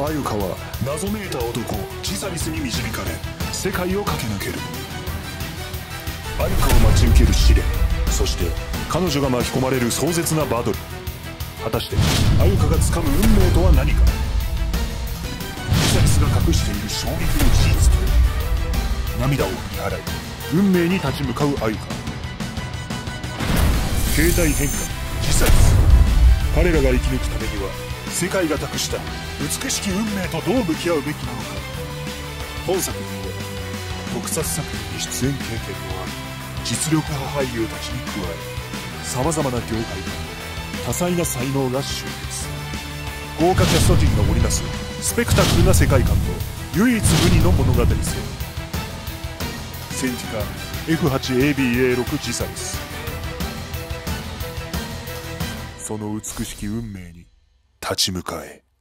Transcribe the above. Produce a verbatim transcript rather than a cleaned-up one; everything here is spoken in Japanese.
アユカは謎めいた男ジサリスに導かれ世界を駆け抜ける。アユカを待ち受ける試練、そして彼女が巻き込まれる壮絶なバトル。果たしてアユカが掴む運命とは何か。ジサリスが隠している衝撃の事実と涙を振り払い運命に立ち向かうアユカ。形態変化ジサリス。彼らが生き抜くためには世界が託した美しき運命とどう向き合うべきなのか。本作品で特撮作品に出演経験のある実力派俳優たちに加え、さまざまな業界から多彩な才能が集結。豪華キャスト陣が織りなすスペクタクルな世界観と唯一無二の物語性。戦時下 エフはちエービーエーろく ジサリス。その美しき運命に立ち向かえ。